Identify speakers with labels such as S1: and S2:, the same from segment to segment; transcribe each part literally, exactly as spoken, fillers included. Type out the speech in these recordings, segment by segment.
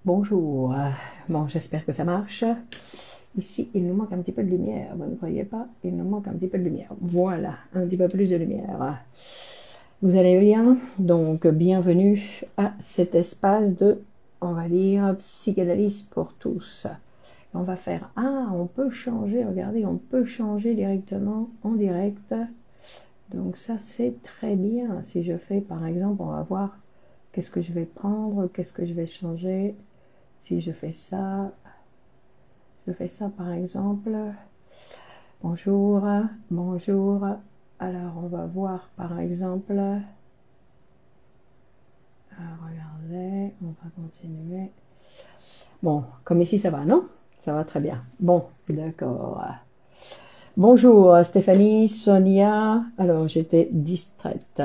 S1: Bonjour. Bon, j'espère que ça marche. Ici, il nous manque un petit peu de lumière. Vous ne croyez pas? Il nous manque un petit peu de lumière. Voilà, un petit peu plus de lumière. Vous allez bien? Donc, bienvenue à cet espace de, on va dire, psychanalyse pour tous. On va faire, ah, on peut changer, regardez, on peut changer directement en direct. Donc ça, c'est très bien. Si je fais, par exemple, on va voir qu'est-ce que je vais prendre, qu'est-ce que je vais changer. Si je fais ça, je fais ça par exemple. Bonjour, bonjour. Alors on va voir par exemple. Alors, regardez, on va continuer. Bon, comme ici ça va, non? Ça va très bien. Bon, d'accord. Bonjour Stéphanie, Sonia. Alors j'étais distraite.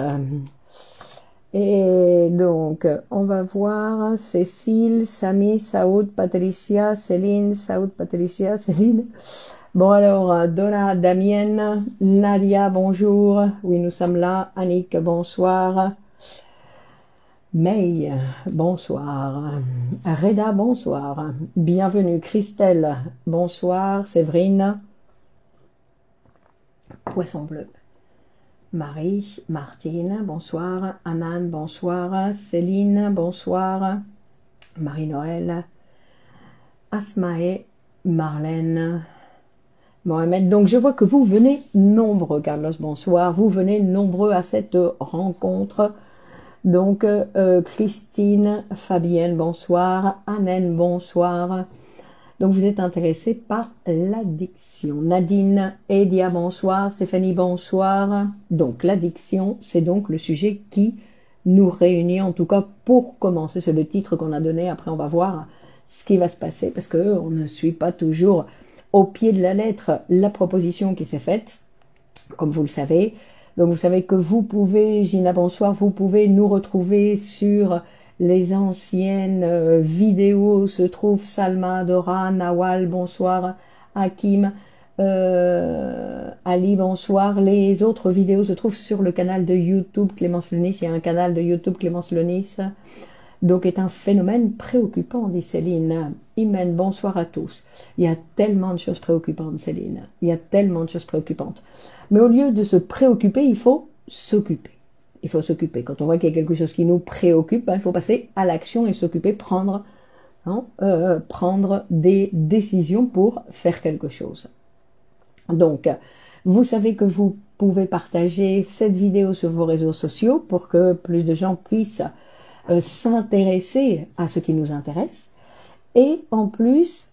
S1: Et donc, on va voir Cécile, Samy, Saoud, Patricia, Céline, Saoud, Patricia, Céline. Bon alors, Donna, Damienne, Nadia, bonjour. Oui, nous sommes là. Annick, bonsoir. May, bonsoir. Reda, bonsoir. Bienvenue. Christelle, bonsoir. Séverine. Poisson bleu. Marie, Martine, bonsoir. Anan, bonsoir. Céline, bonsoir. Marie-Noël. Asmae, Marlène, Mohamed. Donc je vois que vous venez nombreux, Carlos, bonsoir. Vous venez nombreux à cette rencontre. Donc euh, Christine, Fabienne, bonsoir. Anen, bonsoir. Donc vous êtes intéressés par l'addiction. Nadine, Edia, bonsoir. Stéphanie, bonsoir. Donc l'addiction, c'est donc le sujet qui nous réunit, en tout cas pour commencer. C'est le titre qu'on a donné. Après on va voir ce qui va se passer parce que on ne suit pas toujours au pied de la lettre la proposition qui s'est faite, comme vous le savez. Donc vous savez que vous pouvez, Gina, bonsoir, vous pouvez nous retrouver sur les anciennes euh, vidéos. Se trouve Salma, Dora, Nawal, bonsoir, Hakim, euh, Ali, bonsoir. Les autres vidéos se trouvent sur le canal de YouTube Clémence Lenis. Il y a un canal de YouTube Clémence Lenis. Donc est un phénomène préoccupant, dit Céline. Imen, bonsoir à tous. Il y a tellement de choses préoccupantes, Céline. Il y a tellement de choses préoccupantes. Mais au lieu de se préoccuper, il faut s'occuper. Il faut s'occuper. Quand on voit qu'il y a quelque chose qui nous préoccupe, hein, il faut passer à l'action et s'occuper, prendre, hein, euh, prendre des décisions pour faire quelque chose. Donc, vous savez que vous pouvez partager cette vidéo sur vos réseaux sociaux pour que plus de gens puissent euh, s'intéresser à ce qui nous intéresse. Et en plus,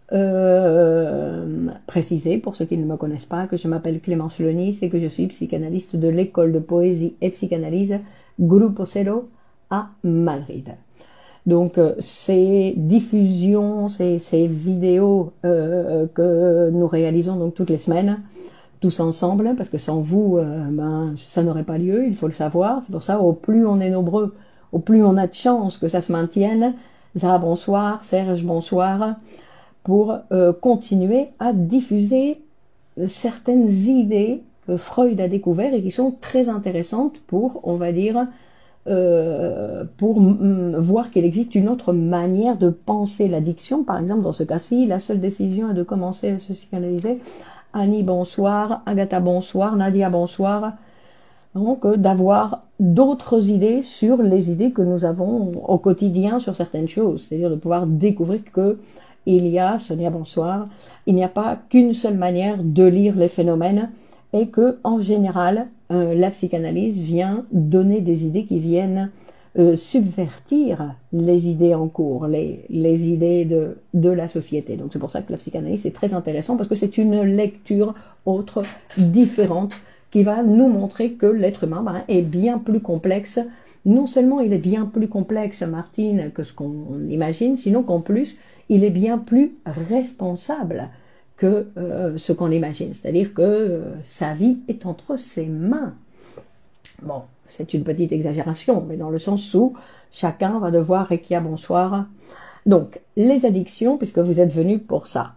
S1: euh, préciser, pour ceux qui ne me connaissent pas, que je m'appelle Clémence Lenis et que je suis psychanalyste de l'école de poésie et psychanalyse Grupo Cero à Madrid. Donc, euh, ces diffusions, ces, ces vidéos euh, que nous réalisons donc toutes les semaines, tous ensemble, parce que sans vous, euh, ben, ça n'aurait pas lieu, il faut le savoir. C'est pour ça, au plus on est nombreux, au plus on a de chance que ça se maintienne. Zara, bonsoir. Serge, bonsoir. Pour euh, continuer à diffuser certaines idées que Freud a découvertes et qui sont très intéressantes pour, on va dire, euh, pour voir qu'il existe une autre manière de penser l'addiction. Par exemple, dans ce cas-ci, la seule décision est de commencer à se psychanalyser. Annie, bonsoir. Agatha, bonsoir. Nadia, bonsoir. Donc, euh, d'avoir d'autres idées sur les idées que nous avons au quotidien sur certaines choses. C'est-à-dire de pouvoir découvrir que il y a, Sonia, bonsoir, il n'y a pas qu'une seule manière de lire les phénomènes et que, en général, euh, la psychanalyse vient donner des idées qui viennent euh, subvertir les idées en cours, les, les idées de, de la société. Donc, c'est pour ça que la psychanalyse est très intéressant parce que c'est une lecture autre, différente, qui va nous montrer que l'être humain ben, est bien plus complexe. Non seulement il est bien plus complexe, Martine, que ce qu'on imagine, sinon qu'en plus, il est bien plus responsable que euh, ce qu'on imagine. C'est-à-dire que euh, sa vie est entre ses mains. Bon, c'est une petite exagération, mais dans le sens où chacun va devoir, Rekia, bonsoir. Donc, les addictions, puisque vous êtes venus pour ça.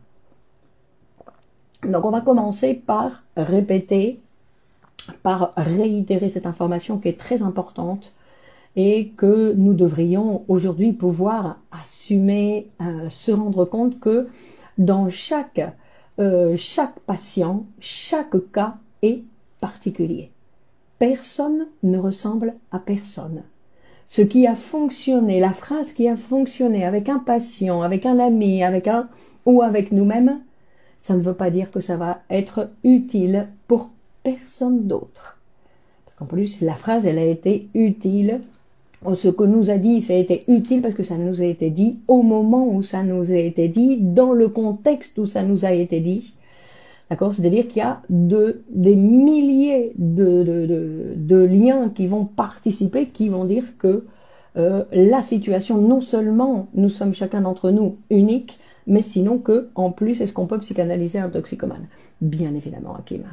S1: Donc, on va commencer par répéter, par réitérer cette information qui est très importante et que nous devrions aujourd'hui pouvoir assumer, euh, se rendre compte que dans chaque, euh, chaque patient, chaque cas est particulier. Personne ne ressemble à personne. Ce qui a fonctionné, la phrase qui a fonctionné avec un patient, avec un ami, avec un ou avec nous-mêmes, ça ne veut pas dire que ça va être utile pour personne d'autre. Parce qu'en plus, la phrase, elle a été utile. Ce que nous a dit, ça a été utile parce que ça nous a été dit au moment où ça nous a été dit, dans le contexte où ça nous a été dit. D'accord? C'est-à-dire qu'il y a de, des milliers de, de, de, de liens qui vont participer, qui vont dire que euh, la situation, non seulement nous sommes chacun d'entre nous uniques, mais sinon que, en plus, est-ce qu'on peut psychanalyser un toxicomane? Bien évidemment, Hakim.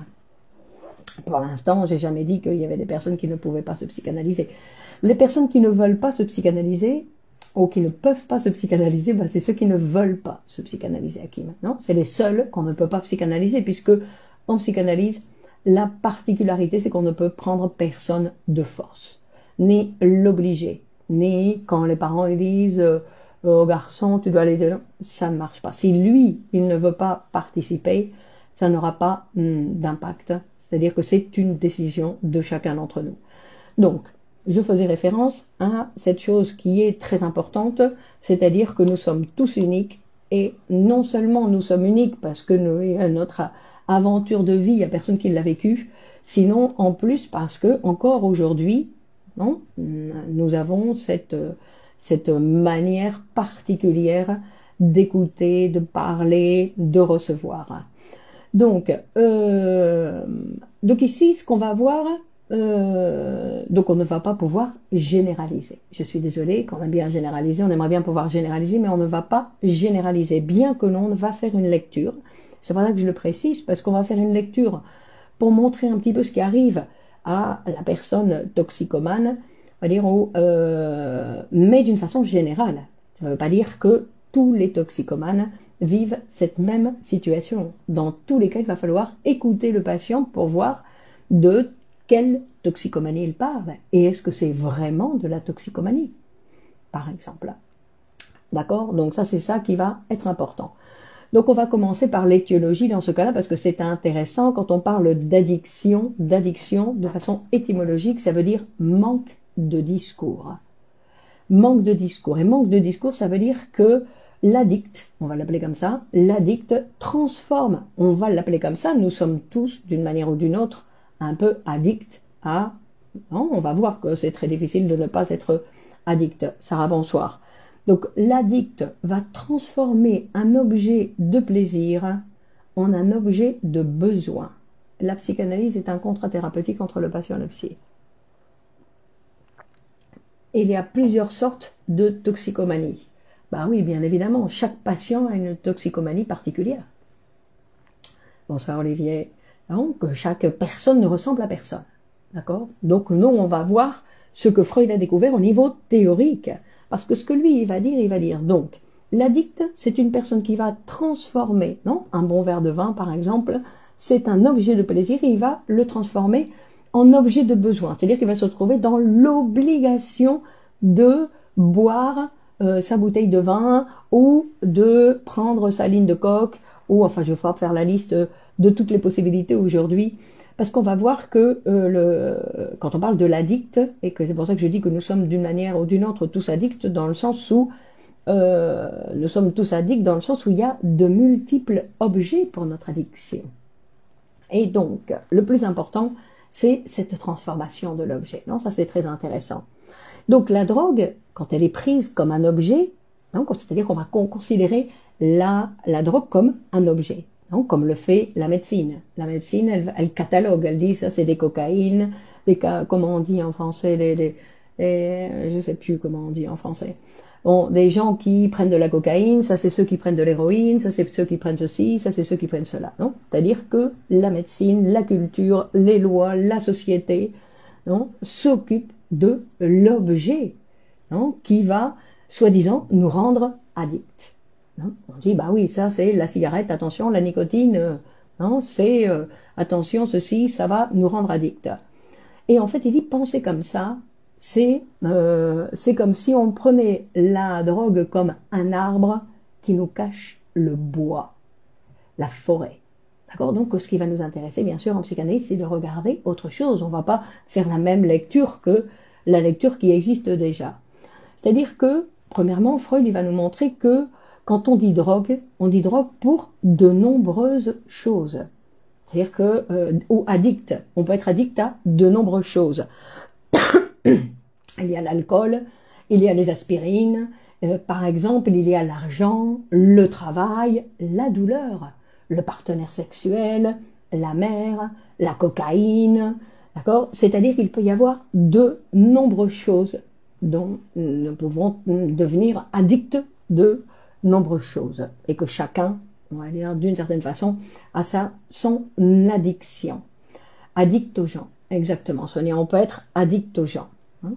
S1: Pour l'instant, j'ai jamais dit qu'il y avait des personnes qui ne pouvaient pas se psychanalyser. Les personnes qui ne veulent pas se psychanalyser, ou qui ne peuvent pas se psychanalyser, ben c'est ceux qui ne veulent pas se psychanalyser, Hakim. Non, c'est les seuls qu'on ne peut pas psychanalyser, puisque en psychanalyse, la particularité, c'est qu'on ne peut prendre personne de force, ni l'obliger, ni quand les parents ils disent euh, au garçon, tu dois aller de là, ça ne marche pas. Si lui, il ne veut pas participer, ça n'aura pas hum, d'impact. C'est-à-dire que c'est une décision de chacun d'entre nous. Donc, je faisais référence à cette chose qui est très importante, c'est-à-dire que nous sommes tous uniques, et non seulement nous sommes uniques parce que nous, notre aventure de vie, il n'y a personne qui l'a vécue, sinon en plus parce que encore aujourd'hui, non, nous avons cette, cette manière particulière d'écouter, de parler, de recevoir. Donc, euh, donc ici, ce qu'on va voir, euh, donc on ne va pas pouvoir généraliser. Je suis désolée, quand on aime bien généraliser, on aimerait bien pouvoir généraliser, mais on ne va pas généraliser, bien que l'on va faire une lecture. C'est pour ça que je le précise, parce qu'on va faire une lecture pour montrer un petit peu ce qui arrive à la personne toxicomane, on va dire, euh, mais d'une façon générale. Ça ne veut pas dire que tous les toxicomanes vivent cette même situation. Dans tous les cas, il va falloir écouter le patient pour voir de quelle toxicomanie il parle. Et est-ce que c'est vraiment de la toxicomanie, par exemple. D'accord? Donc ça, c'est ça qui va être important. Donc on va commencer par l'étiologie dans ce cas-là, parce que c'est intéressant quand on parle d'addiction, d'addiction de façon étymologique, ça veut dire manque de discours. Manque de discours. Et manque de discours, ça veut dire que l'addict, on va l'appeler comme ça, l'addict transforme, on va l'appeler comme ça, nous sommes tous, d'une manière ou d'une autre, un peu addicts à... Non, on va voir que c'est très difficile de ne pas être addict. Sarah, bonsoir. Donc l'addict va transformer un objet de plaisir en un objet de besoin. La psychanalyse est un contrat thérapeutique entre le patient et le psy. Et il y a plusieurs sortes de toxicomanie. Bah oui, bien évidemment, chaque patient a une toxicomanie particulière. Bonsoir Olivier. Donc, chaque personne ne ressemble à personne. D'accord? Donc, nous, on va voir ce que Freud a découvert au niveau théorique. Parce que ce que lui, il va dire, il va dire. Donc, l'addict, c'est une personne qui va transformer, non? Un bon verre de vin, par exemple, c'est un objet de plaisir et il va le transformer en objet de besoin. C'est-à-dire qu'il va se retrouver dans l'obligation de boire euh, sa bouteille de vin ou de prendre sa ligne de coke ou, enfin, je vais pas faire la liste de toutes les possibilités aujourd'hui, parce qu'on va voir que euh, le, quand on parle de l'addict, et que c'est pour ça que je dis que nous sommes d'une manière ou d'une autre tous addicts, dans le sens où euh, nous sommes tous addicts, dans le sens où il y a de multiples objets pour notre addiction. Et donc, le plus important, c'est cette transformation de l'objet. Non, ça c'est très intéressant. Donc la drogue, quand elle est prise comme un objet, c'est-à-dire qu'on va considérer la, la drogue comme un objet. Non, comme le fait la médecine. La médecine, elle, elle catalogue, elle dit ça c'est des cocaïnes, des comment on dit en français, des, des, des, je sais plus comment on dit en français. Bon, des gens qui prennent de la cocaïne, ça c'est ceux qui prennent de l'héroïne, ça c'est ceux qui prennent ceci, ça c'est ceux qui prennent cela. Non, c'est-à-dire que la médecine, la culture, les lois, la société, non, s'occupent de l'objet, non, qui va, soi-disant, nous rendre addicts. Non, on dit, bah oui, ça c'est la cigarette, attention, la nicotine, euh, non, c'est, euh, attention, ceci, ça va nous rendre addicts. Et en fait, il dit, penser comme ça, c'est euh, c'est comme si on prenait la drogue comme un arbre qui nous cache le bois, la forêt. D'accord? Donc, ce qui va nous intéresser, bien sûr, en psychanalyse, c'est de regarder autre chose. On ne va pas faire la même lecture que la lecture qui existe déjà. C'est-à-dire que, premièrement, Freud il va nous montrer que quand on dit drogue, on dit drogue pour de nombreuses choses. C'est-à-dire que, euh, ou addict, on peut être addict à de nombreuses choses. Il y a l'alcool, il y a les aspirines, euh, par exemple, il y a l'argent, le travail, la douleur, le partenaire sexuel, la mère, la cocaïne, d'accord? C'est-à-dire qu'il peut y avoir de nombreuses choses dont nous pouvons devenir addicts de nombreuses choses et que chacun, on va dire d'une certaine façon, a sa, son addiction. Addict aux gens, exactement. Sonia, on peut être addict aux gens. Hein?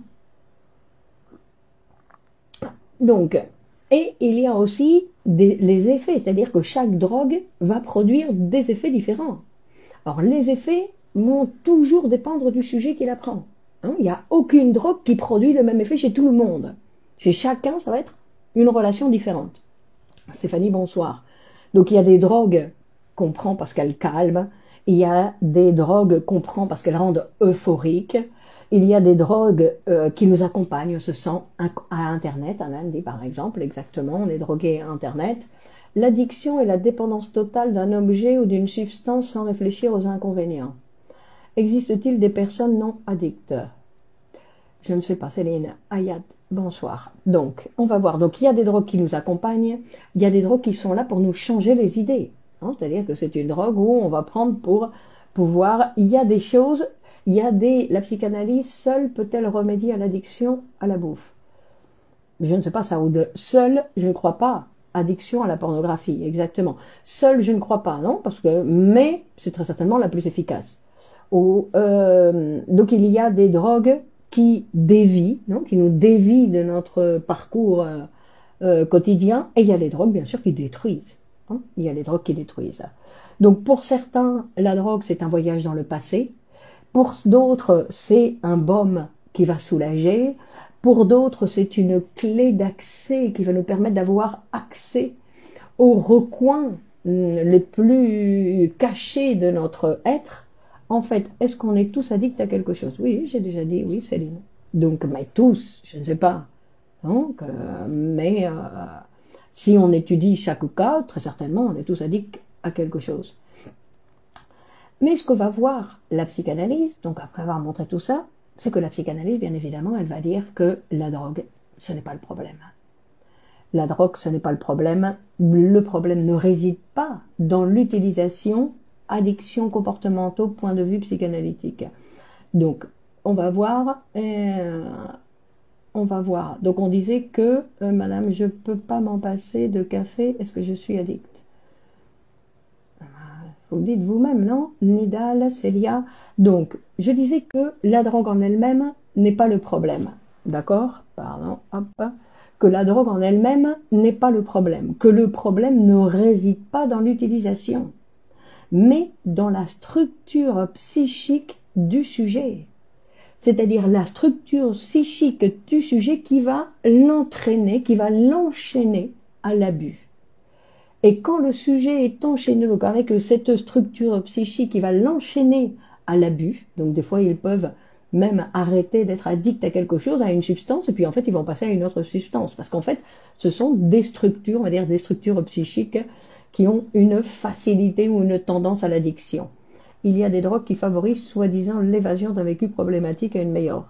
S1: Donc, et il y a aussi des, les effets, c'est-à-dire que chaque drogue va produire des effets différents. Alors, les effets vont toujours dépendre du sujet qui la prend. Hein? Il n'y a aucune drogue qui produit le même effet chez tout le monde. Chez chacun, ça va être une relation différente. Stéphanie, bonsoir. Donc, il y a des drogues qu'on prend parce qu'elles calment. Il y a des drogues qu'on prend parce qu'elles rendent euphoriques. Il y a des drogues euh, qui nous accompagnent, on se sent à Internet, un Andy par exemple, exactement, on est drogué à Internet. L'addiction est la dépendance totale d'un objet ou d'une substance sans réfléchir aux inconvénients. Existe-t-il des personnes non addictes? Je ne sais pas, Céline. Ayat, bonsoir. Donc, on va voir. Donc, il y a des drogues qui nous accompagnent, il y a des drogues qui sont là pour nous changer les idées. Hein, c'est-à-dire que c'est une drogue où on va prendre pour pouvoir... Il y a des choses... Il y a des... La psychanalyse, seule peut-elle remédier à l'addiction à la bouffe? Je ne sais pas ça, ou de... Seule, je ne crois pas. Addiction à la pornographie, exactement. Seule, je ne crois pas, non? Parce que... Mais, c'est très certainement la plus efficace. Ou, euh... Donc, il y a des drogues qui dévient, non? Qui nous dévient de notre parcours euh, euh, quotidien. Et il y a les drogues, bien sûr, qui détruisent. Hein? Il y a les drogues qui détruisent. Donc, pour certains, la drogue, c'est un voyage dans le passé. Pour d'autres, c'est un baume qui va soulager. Pour d'autres, c'est une clé d'accès qui va nous permettre d'avoir accès aux recoins les plus cachés de notre être. En fait, est-ce qu'on est tous addicts à quelque chose? Oui, j'ai déjà dit oui, Céline. Donc, mais tous, je ne sais pas. Donc, euh, mais euh, si on étudie chaque cas, très certainement, on est tous addicts à quelque chose. Mais ce que va voir la psychanalyse, donc après avoir montré tout ça, c'est que la psychanalyse, bien évidemment, elle va dire que la drogue, ce n'est pas le problème. La drogue, ce n'est pas le problème. Le problème ne réside pas dans l'utilisation, addiction comportementaux, point de vue psychanalytique. Donc, on va voir... Euh, on va voir. Donc, on disait que, euh, madame, je ne peux pas m'en passer de café, est-ce que je suis addict? Vous le dites vous-même, non? Nidal, Célia. Donc, je disais que la drogue en elle-même n'est pas le problème. D'accord? Pardon, hop. Que la drogue en elle-même n'est pas le problème. Que le problème ne réside pas dans l'utilisation, mais dans la structure psychique du sujet. C'est-à-dire la structure psychique du sujet qui va l'entraîner, qui va l'enchaîner à l'abus. Et quand le sujet est enchaîné, donc avec cette structure psychique qui va l'enchaîner à l'abus, donc des fois ils peuvent même arrêter d'être addicts à quelque chose, à une substance, et puis en fait ils vont passer à une autre substance. Parce qu'en fait, ce sont des structures, on va dire des structures psychiques qui ont une facilité ou une tendance à l'addiction. Il y a des drogues qui favorisent soi-disant l'évasion d'un vécu problématique à une meilleure.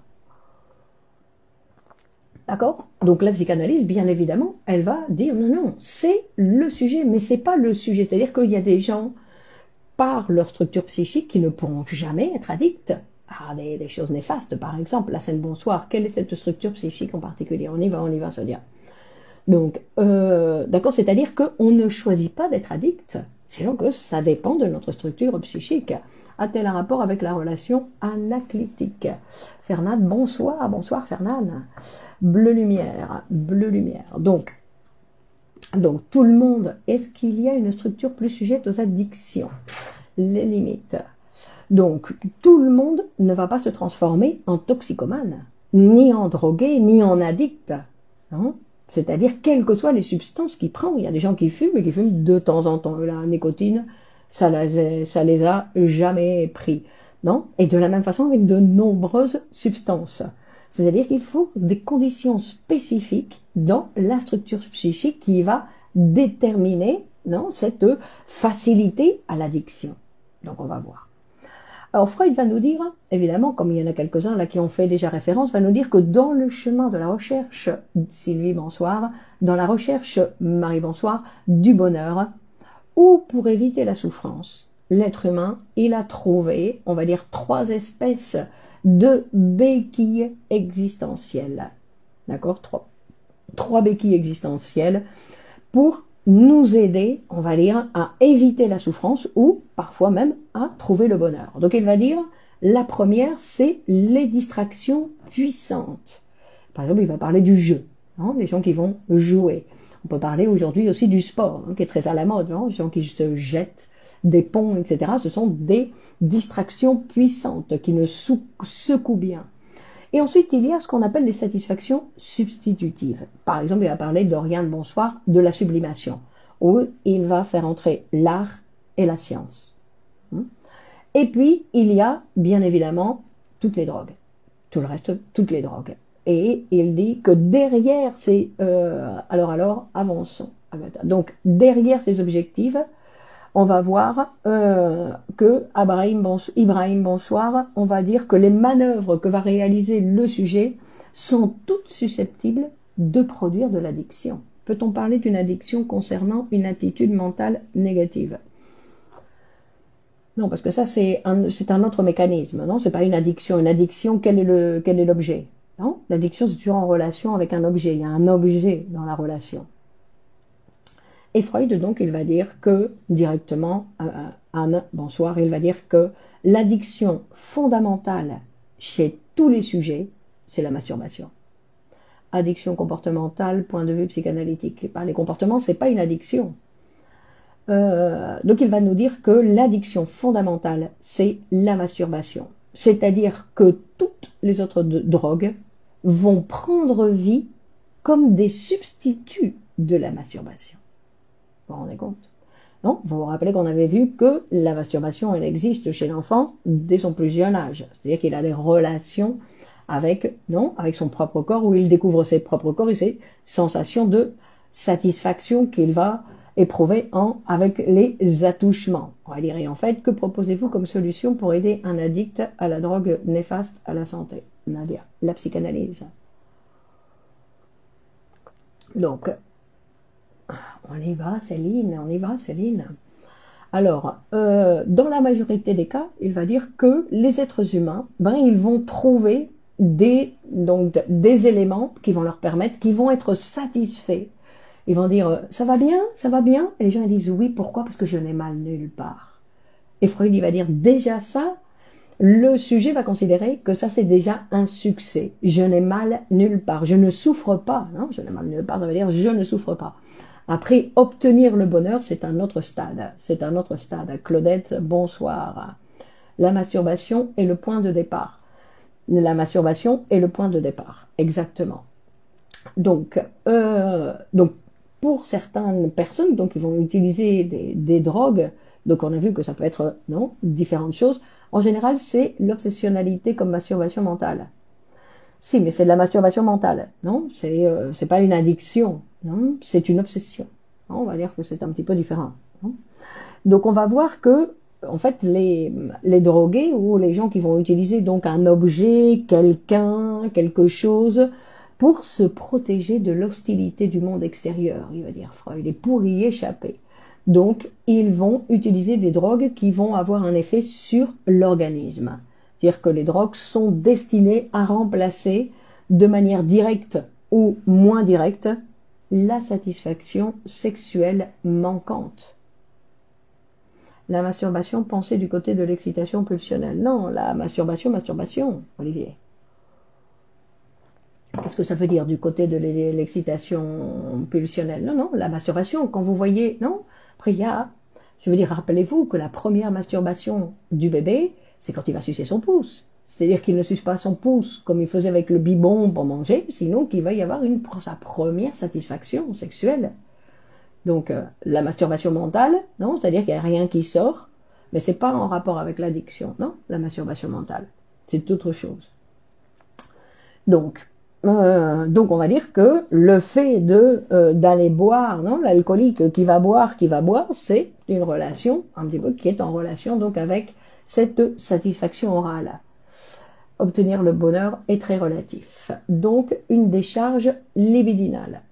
S1: D'accord? Donc la psychanalyse, bien évidemment, elle va dire non, non, c'est le sujet, mais c'est pas le sujet. C'est-à-dire qu'il y a des gens, par leur structure psychique, qui ne pourront jamais être addicts à des, des choses néfastes. Par exemple, la scène bonsoir, quelle est cette structure psychique en particulier? On y va, on y va, Sonia. Donc, euh, d'accord, c'est-à-dire qu'on ne choisit pas d'être addict, sinon que ça dépend de notre structure psychique. A-t-elle un rapport avec la relation anaclytique? Fernande, bonsoir, bonsoir Fernande. Bleu lumière, bleu lumière. Donc, donc tout le monde, est-ce qu'il y a une structure plus sujette aux addictions? Les limites. Donc, tout le monde ne va pas se transformer en toxicomane. ni en drogué, ni en addict. Hein. C'est-à-dire, quelles que soient les substances qu'il prend. Il y a des gens qui fument et qui fument de temps en temps. La nicotine, ça les, ça les a jamais pris. Non. Et de la même façon avec de nombreuses substances. C'est-à-dire qu'il faut des conditions spécifiques dans la structure psychique qui va déterminer non, cette facilité à l'addiction. Donc on va voir. Alors Freud va nous dire, évidemment, comme il y en a quelques-uns là qui ont fait déjà référence, va nous dire que dans le chemin de la recherche, Sylvie bonsoir, dans la recherche, Marie bonsoir, du bonheur, ou pour éviter la souffrance, l'être humain, il a trouvé, on va dire, trois espèces de béquilles existentielles. D'accord, trois, trois béquilles existentielles pour nous aider, on va dire, à éviter la souffrance ou parfois même à trouver le bonheur. Donc il va dire, la première, c'est les distractions puissantes. Par exemple, il va parler du jeu, hein, les gens qui vont jouer. On peut parler aujourd'hui aussi du sport, hein, qui est très à la mode, hein, les gens qui se jettent des ponts, et cetera. Ce sont des distractions puissantes qui ne secouent bien. Et ensuite, il y a ce qu'on appelle les satisfactions substitutives. Par exemple, il va parler d'Oriane Bonsoir, de la sublimation, où il va faire entrer l'art et la science. Et puis, il y a, bien évidemment, toutes les drogues. Tout le reste, toutes les drogues. Et il dit que derrière ces... Euh, alors, alors, avançons. Donc, derrière ces objectifs, on va voir euh, que Ibrahim, bonsoir, Ibrahim bonsoir, on va dire que les manœuvres que va réaliser le sujet sont toutes susceptibles de produire de l'addiction. Peut-on parler d'une addiction concernant une attitude mentale négative? Non, parce que ça c'est un, c'est un autre mécanisme, non? C'est pas une addiction. Une addiction, quel est le, quel est l'objet? Non? L'addiction c'est toujours en relation avec un objet. Il y a un objet dans la relation. Et Freud, donc, il va dire que, directement, euh, Anne, bonsoir, il va dire que l'addiction fondamentale chez tous les sujets, c'est la masturbation. Addiction comportementale, point de vue psychanalytique. Par les comportements, c'est pas une addiction. Euh, donc, il va nous dire que l'addiction fondamentale, c'est la masturbation. C'est-à-dire que toutes les autres drogues vont prendre vie comme des substituts de la masturbation. Vous vous rendez compte? Non, vous vous rappelez qu'on avait vu que la masturbation, elle existe chez l'enfant dès son plus jeune âge. C'est-à-dire qu'il a des relations avec, non, avec son propre corps, où il découvre ses propres corps et ses sensations de satisfaction qu'il va éprouver en, avec les attouchements. On va dire, et en fait, que proposez-vous comme solution pour aider un addict à la drogue néfaste à la santé? Nadia, la psychanalyse. Donc, on y va, Céline, on y va, Céline. Alors, euh, dans la majorité des cas, il va dire que les êtres humains, ben, ils vont trouver des, donc, des éléments qui vont leur permettre, qui vont être satisfaits. Ils vont dire, ça va bien, ça va bien. Et les gens ils disent, oui, pourquoi? Parce que je n'ai mal nulle part. Et Freud, il va dire, déjà ça, le sujet va considérer que ça, c'est déjà un succès. Je n'ai mal nulle part. Je ne souffre pas. Non, je n'ai mal nulle part, ça veut dire, je ne souffre pas. Après, obtenir le bonheur, c'est un autre stade. C'est un autre stade. Claudette, bonsoir. La masturbation est le point de départ. La masturbation est le point de départ. Exactement. Donc, euh, donc pour certaines personnes, donc ils vont utiliser des, des drogues. Donc, on a vu que ça peut être, non, différentes choses. En général, c'est l'obsessionnalité comme masturbation mentale. Si, mais c'est de la masturbation mentale, non? C'est euh, c'est pas une addiction, non? C'est une obsession. Non, on va dire que c'est un petit peu différent. Non? Donc on va voir que, en fait, les, les drogués ou les gens qui vont utiliser donc un objet, quelqu'un, quelque chose, pour se protéger de l'hostilité du monde extérieur, il va dire Freud, et pour y échapper. Donc, ils vont utiliser des drogues qui vont avoir un effet sur l'organisme. C'est-à-dire que les drogues sont destinées à remplacer de manière directe ou moins directe la satisfaction sexuelle manquante. La masturbation, pensée du côté de l'excitation pulsionnelle. Non, la masturbation, masturbation, Olivier. Qu'est-ce que ça veut dire du côté de l'excitation pulsionnelle? Non, non, la masturbation, quand vous voyez, non, après il y a, je veux dire, rappelez-vous que la première masturbation du bébé, c'est quand il va sucer son pouce. c'est-à-dire qu'il ne suce pas son pouce comme il faisait avec le biberon pour manger, sinon qu'il va y avoir une, sa première satisfaction sexuelle. Donc euh, la masturbation mentale, non, c'est-à-dire qu'il n'y a rien qui sort, mais c'est pas en rapport avec l'addiction, non, la masturbation mentale, c'est autre chose. Donc, euh, donc on va dire que le fait de euh, d'aller boire, non, l'alcoolique qui va boire, qui va boire, c'est une relation un petit peu qui est en relation donc avec cette satisfaction orale. Obtenir le bonheur est très relatif. Donc une décharge libidinale,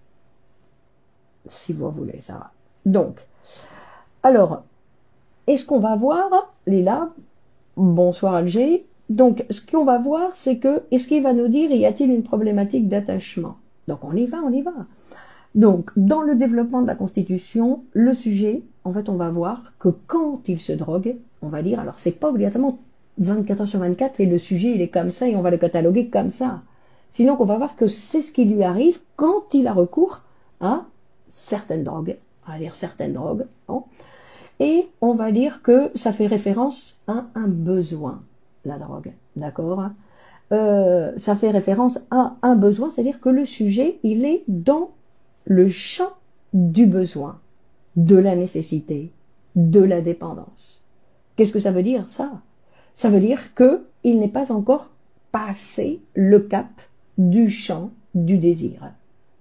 S1: si vous voulez, ça va. Donc, alors, est-ce qu'on va voir, Lila, bonsoir Alger. Donc, ce qu'on va voir, c'est que, est-ce qu'il va nous dire, y a-t-il une problématique d'attachement? Donc, on y va, on y va. Donc, dans le développement de la constitution, le sujet, en fait, on va voir que quand il se drogue, on va dire, alors c'est pas obligatoirement vingt-quatre heures sur vingt-quatre et le sujet, il est comme ça et on va le cataloguer comme ça. Sinon, on va voir que c'est ce qui lui arrive quand il a recours à certaines drogues, on va dire certaines drogues, bon. Et on va dire que ça fait référence à un besoin, la drogue, d'accord, euh, ça fait référence à un besoin, c'est-à-dire que le sujet, il est dans le champ du besoin, de la nécessité, de la dépendance. Qu'est-ce que ça veut dire, ça? Ça veut dire que il n'est pas encore passé le cap du champ du désir.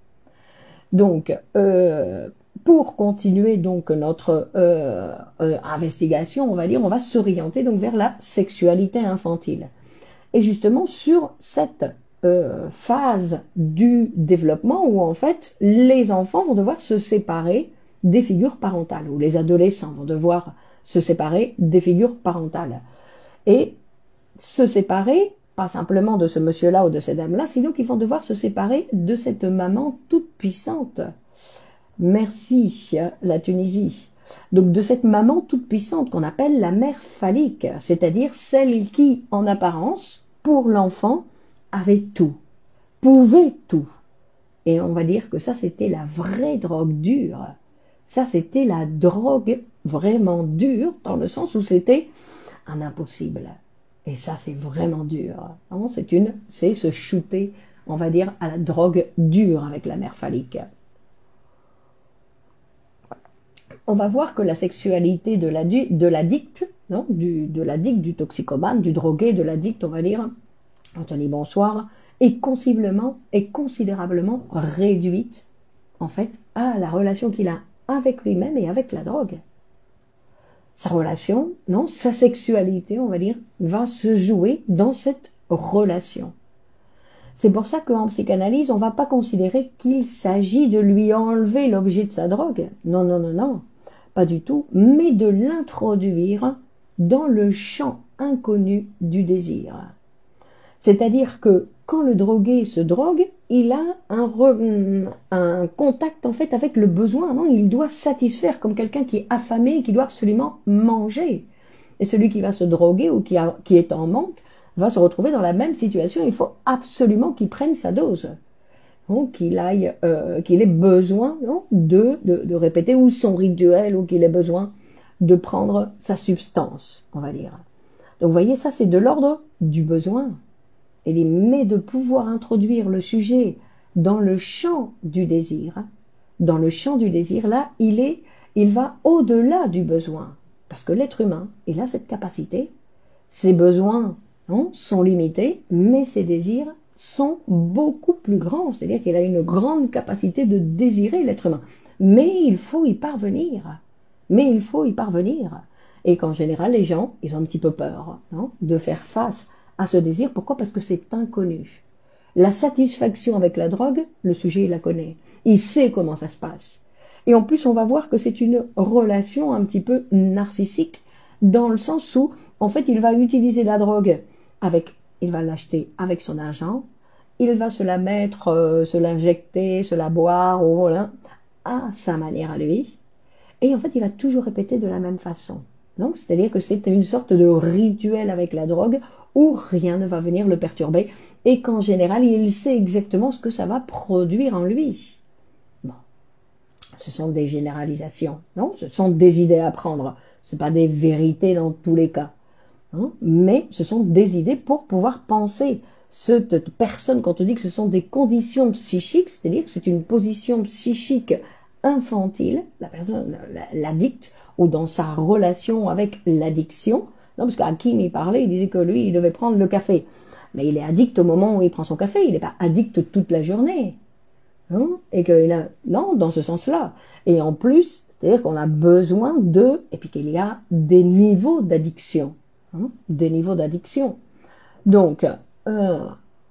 S1: Donc, euh, pour continuer donc notre euh, euh, investigation, on va dire, on va s'orienter donc vers la sexualité infantile. Et justement sur cette euh, phase du développement où en fait les enfants vont devoir se séparer des figures parentales, ou les adolescents vont devoir se séparer des figures parentales. Et se séparer, pas simplement de ce monsieur-là ou de cette dame-là, sinon qu'ils vont devoir se séparer de cette maman toute puissante. Merci, la Tunisie. Donc de cette maman toute puissante qu'on appelle la mère phallique, c'est-à-dire celle qui, en apparence, pour l'enfant, avait tout, pouvait tout. Et on va dire que ça, c'était la vraie drogue dure. Ça, c'était la drogue vraiment dure, dans le sens où c'était un impossible. Et ça, c'est vraiment dur. C'est une, c'est se shooter, on va dire, à la drogue dure avec la mère phallique. On va voir que la sexualité de l'addict, non, du, de l'addict, du toxicomane, du drogué, de l'addict, on va dire, Anthony, bonsoir, est considérablement, est considérablement réduite, en fait, à la relation qu'il a avec lui-même et avec la drogue. Sa relation, non, sa sexualité, on va dire, va se jouer dans cette relation. C'est pour ça qu'en psychanalyse, on ne va pas considérer qu'il s'agit de lui enlever l'objet de sa drogue. Non, non, non, non, pas du tout, mais de l'introduire dans le champ inconnu du désir. C'est-à-dire que quand le drogué se drogue, il a un, re, un contact en fait avec le besoin, non, il doit satisfaire comme quelqu'un qui est affamé et qui doit absolument manger. Et celui qui va se droguer ou qui, a, qui est en manque va se retrouver dans la même situation. Il faut absolument qu'il prenne sa dose, qu'il aille, euh, qu'il ait besoin non, de, de, de répéter ou son rituel ou qu'il ait besoin de prendre sa substance, on va dire. Donc vous voyez, ça c'est de l'ordre du besoin. Et mais de pouvoir introduire le sujet dans le champ du désir, dans le champ du désir, là, il est, il va au-delà du besoin. Parce que l'être humain, il a cette capacité, ses besoins non, sont limités, mais ses désirs sont beaucoup plus grands. C'est-à-dire qu'il a une grande capacité de désirer l'être humain. Mais il faut y parvenir. Mais il faut y parvenir. Et qu'en général, les gens, ils ont un petit peu peur non, de faire face à ce désir. Pourquoi? Parce que c'est inconnu. La satisfaction avec la drogue, le sujet, il la connaît. Il sait comment ça se passe. Et en plus, on va voir que c'est une relation un petit peu narcissique, dans le sens où, en fait, il va utiliser la drogue avec, il va l'acheter avec son argent, il va se la mettre, euh, se l'injecter, se la boire, ou voilà, à sa manière à lui. Et en fait, il va toujours répéter de la même façon. Donc, c'est-à-dire que c'est une sorte de rituel avec la drogue où rien ne va venir le perturber et qu'en général, il sait exactement ce que ça va produire en lui. Bon, ce sont des généralisations, non? Ce sont des idées à prendre. Ce ne sont pas des vérités dans tous les cas. hein, mais ce sont des idées pour pouvoir penser. Cette personne, quand on dit que ce sont des conditions psychiques, c'est-à-dire que c'est une position psychique infantile, la personne, l'addict, ou dans sa relation avec l'addiction, non, parce qu'Hakim, il parlait, il disait que lui, il devait prendre le café. Mais il est addict au moment où il prend son café, il n'est pas addict toute la journée. Hein, et qu'il a, non, dans ce sens-là. Et en plus, c'est-à-dire qu'on a besoin de, et puis qu'il y a des niveaux d'addiction. Hein, des niveaux d'addiction. Donc, euh,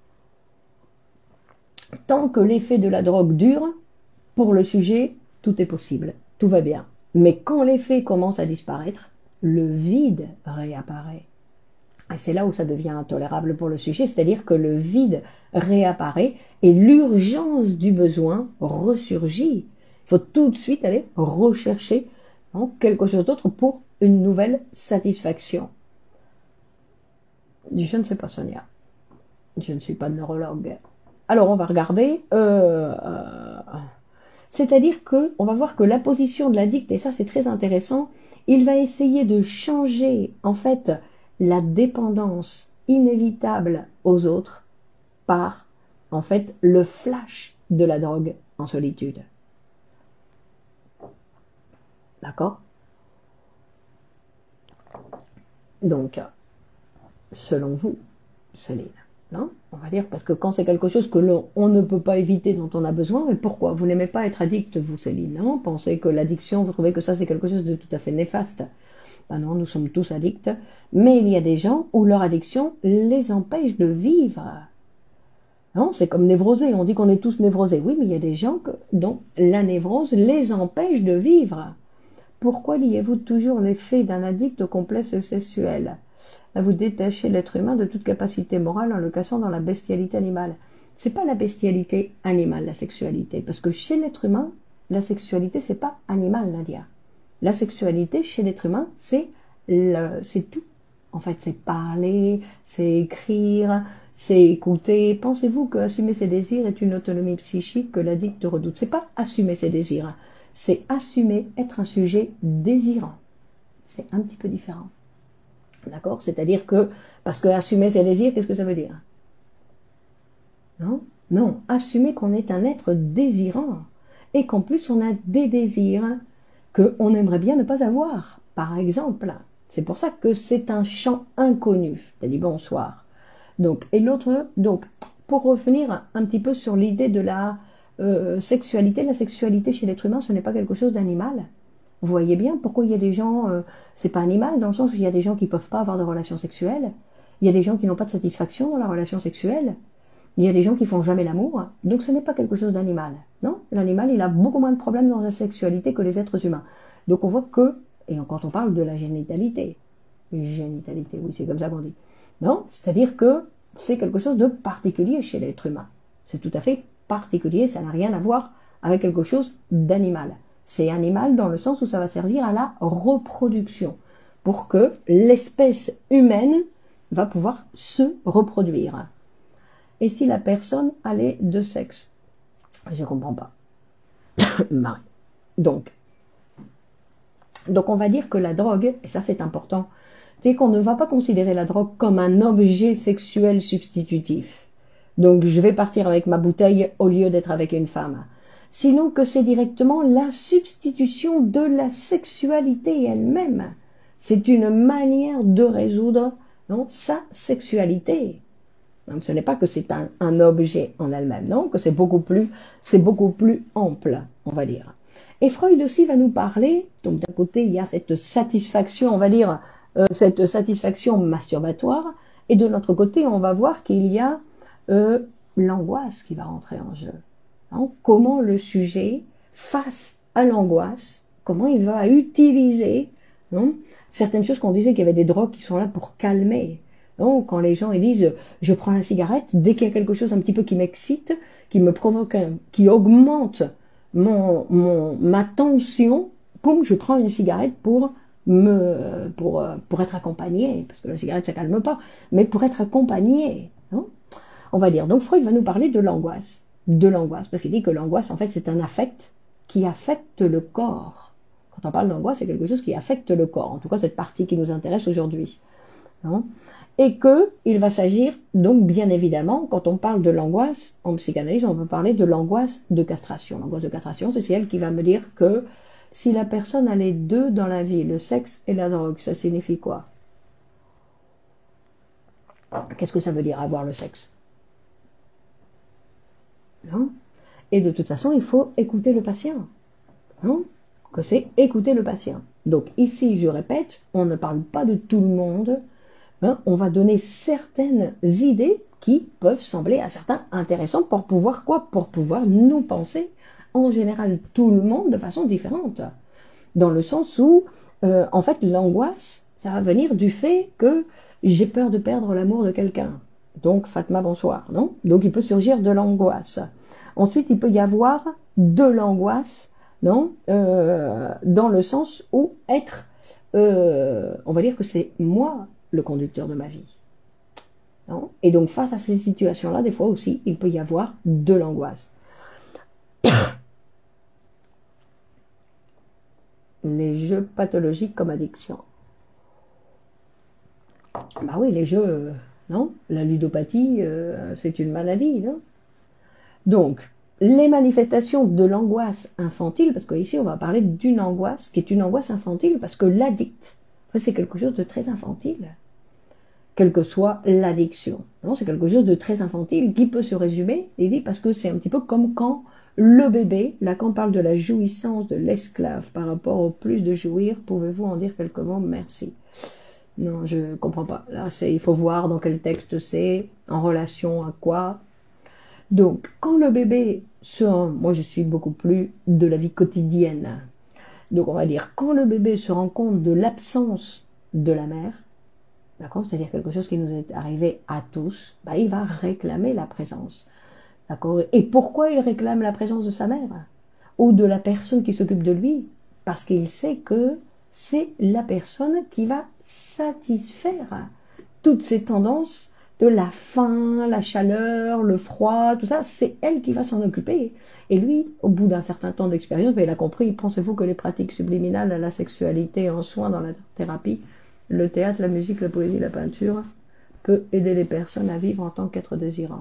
S1: tant que l'effet de la drogue dure, pour le sujet, tout est possible, tout va bien. Mais quand l'effet commence à disparaître, le vide réapparaît. Et c'est là où ça devient intolérable pour le sujet, c'est-à-dire que le vide réapparaît et l'urgence du besoin ressurgit. Il faut tout de suite aller rechercher, hein, quelque chose d'autre pour une nouvelle satisfaction. Je ne sais pas, Sonia. Je ne suis pas neurologue. Alors, on va regarder. Euh, euh, c'est-à-dire que on va voir que la position de l'addict, et ça c'est très intéressant, il va essayer de changer, en fait, la dépendance inévitable aux autres par, en fait, le flash de la drogue en solitude. D'accord? Donc, selon vous, Céline, non? On va dire, parce que quand c'est quelque chose que l'on on ne peut pas éviter, dont on a besoin, mais pourquoi? Vous n'aimez pas être addict, vous, Céline, non? Pensez que l'addiction, vous trouvez que ça, c'est quelque chose de tout à fait néfaste. Ben non, nous sommes tous addicts, mais il y a des gens où leur addiction les empêche de vivre. Non, c'est comme névrosé, on dit qu'on est tous névrosés. Oui, mais il y a des gens que, dont la névrose les empêche de vivre. Pourquoi liez-vous toujours l'effet d'un addict au complexe sexuel? Vous détachez l'être humain de toute capacité morale en le cassant dans la bestialité animale. C'est pas la bestialité animale, la sexualité, parce que chez l'être humain, la sexualité, c'est pas animal, Nadia. La sexualité, chez l'être humain, c'est c'est tout. En fait, c'est parler, c'est écrire, c'est écouter. Pensez-vous que assumer ses désirs est une autonomie psychique que l'addict redoute? C'est pas assumer ses désirs, c'est assumer être un sujet désirant. C'est un petit peu différent. D'accord? C'est-à-dire que, parce que assumer ses désirs, qu'est-ce que ça veut dire? Non? Non. Assumer qu'on est un être désirant. Et qu'en plus, on a des désirs qu'on aimerait bien ne pas avoir. Par exemple. C'est pour ça que c'est un champ inconnu. T'as dit bonsoir. Donc, et l'autre, donc, pour revenir un petit peu sur l'idée de la euh, sexualité, la sexualité chez l'être humain, ce n'est pas quelque chose d'animal. Vous voyez bien pourquoi il y a des gens, euh, c'est pas animal, dans le sens où il y a des gens qui ne peuvent pas avoir de relations sexuelles, il y a des gens qui n'ont pas de satisfaction dans la relation sexuelle, il y a des gens qui font jamais l'amour, donc ce n'est pas quelque chose d'animal. Non, l'animal, il a beaucoup moins de problèmes dans sa sexualité que les êtres humains. Donc on voit que, et quand on parle de la génitalité, génitalité, oui, c'est comme ça qu'on dit, non, c'est-à-dire que c'est quelque chose de particulier chez l'être humain. C'est tout à fait particulier, ça n'a rien à voir avec quelque chose d'animal. C'est animal dans le sens où ça va servir à la reproduction, pour que l'espèce humaine va pouvoir se reproduire. Et si la personne a les deux sexes? Je ne comprends pas. Marie. Donc, donc on va dire que la drogue, et ça c'est important, c'est qu'on ne va pas considérer la drogue comme un objet sexuel substitutif. Donc je vais partir avec ma bouteille au lieu d'être avec une femme. Sinon que c'est directement la substitution de la sexualité elle-même. C'est une manière de résoudre, non, sa sexualité. Donc ce n'est pas que c'est un, un objet en elle-même, non, que c'est beaucoup plus, c'est beaucoup plus ample, on va dire. Et Freud aussi va nous parler, donc d'un côté il y a cette satisfaction, on va dire, euh, cette satisfaction masturbatoire, et de l'autre côté on va voir qu'il y a euh, l'angoisse qui va rentrer en jeu. Hein, comment le sujet, face à l'angoisse, comment il va utiliser, non, certaines choses qu'on disait qu'il y avait des drogues qui sont là pour calmer. Non, quand les gens ils disent je prends la cigarette, dès qu'il y a quelque chose un petit peu qui m'excite, qui me provoque, qui augmente mon, mon, ma tension, poum, je prends une cigarette pour me, pour, pour être accompagné, parce que la cigarette ça calme pas, mais pour être accompagné, non, on va dire. Donc Freud va nous parler de l'angoisse. de l'angoisse, parce qu'il dit que l'angoisse, en fait, c'est un affect qui affecte le corps. Quand on parle d'angoisse, c'est quelque chose qui affecte le corps, en tout cas cette partie qui nous intéresse aujourd'hui. non? Et que il va s'agir, donc bien évidemment, quand on parle de l'angoisse, en psychanalyse, on peut parler de l'angoisse de castration. L'angoisse de castration, c'est elle qui va me dire que si la personne a les deux dans la vie, le sexe et la drogue, ça signifie quoi? Qu'est-ce que ça veut dire avoir le sexe? Non? Et de toute façon, il faut écouter le patient. Non? Que c'est écouter le patient. Donc ici, je répète, on ne parle pas de tout le monde. Hein, on va donner certaines idées qui peuvent sembler à certains intéressantes pour pouvoir quoi? Pour pouvoir nous penser, en général, tout le monde de façon différente. Dans le sens où, euh, en fait, l'angoisse, ça va venir du fait que j'ai peur de perdre l'amour de quelqu'un. Donc, Fatma, bonsoir, non? Donc, il peut surgir de l'angoisse. Ensuite, il peut y avoir de l'angoisse, non? Euh, dans le sens où être, euh, on va dire que c'est moi le conducteur de ma vie. Non? Et donc, face à ces situations-là, des fois aussi, il peut y avoir de l'angoisse. Les jeux pathologiques comme addiction. Bah oui, les jeux, euh, non? La ludopathie, euh, c'est une maladie, non? Donc, les manifestations de l'angoisse infantile, parce qu'ici on va parler d'une angoisse qui est une angoisse infantile, parce que l'addict, c'est quelque chose de très infantile, quelle que soit l'addiction. Non, c'est quelque chose de très infantile qui peut se résumer, il dit, parce que c'est un petit peu comme quand le bébé, là quand on parle de la jouissance de l'esclave par rapport au plus de jouir, pouvez-vous en dire quelques mots? Merci. Non, je comprends pas. Là, c'est, il faut voir dans quel texte c'est, en relation à quoi. Donc, quand le bébé se... Moi, je suis beaucoup plus de la vie quotidienne. Donc, on va dire, quand le bébé se rend compte de l'absence de la mère, d'accord, c'est-à-dire quelque chose qui nous est arrivé à tous, bah, il va réclamer la présence. D'accord. Et pourquoi il réclame la présence de sa mère? Ou de la personne qui s'occupe de lui? Parce qu'il sait que c'est la personne qui va satisfaire toutes ces tendances de la faim, la chaleur, le froid, tout ça, c'est elle qui va s'en occuper. Et lui, au bout d'un certain temps d'expérience, ben, il a compris, pensez-vous que les pratiques subliminales à la sexualité en soins dans la thérapie, le théâtre, la musique, la poésie, la peinture, peut aider les personnes à vivre en tant qu'être désirant.